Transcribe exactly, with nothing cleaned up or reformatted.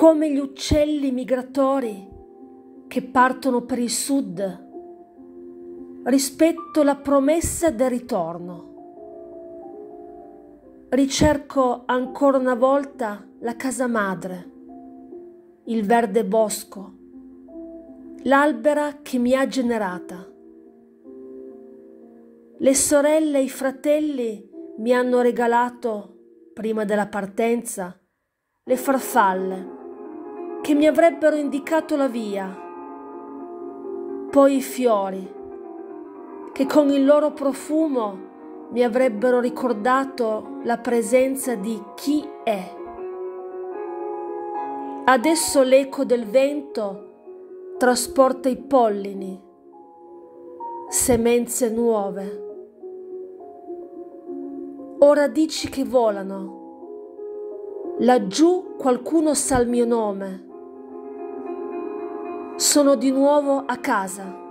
come gli uccelli migratori che partono per il sud, rispetto la promessa del ritorno. Ricerco ancora una volta la casa madre, il verde bosco, l'albera che mi ha generata. Le sorelle e i fratelli mi hanno regalato, prima della partenza, le farfalle che mi avrebbero indicato la via, poi i fiori che con il loro profumo mi avrebbero ricordato la presenza di chi è. Adesso l'eco del vento trasporta i pollini, semenze nuove. Ora dici che volano. Laggiù qualcuno sa il mio nome. Sono di nuovo a casa.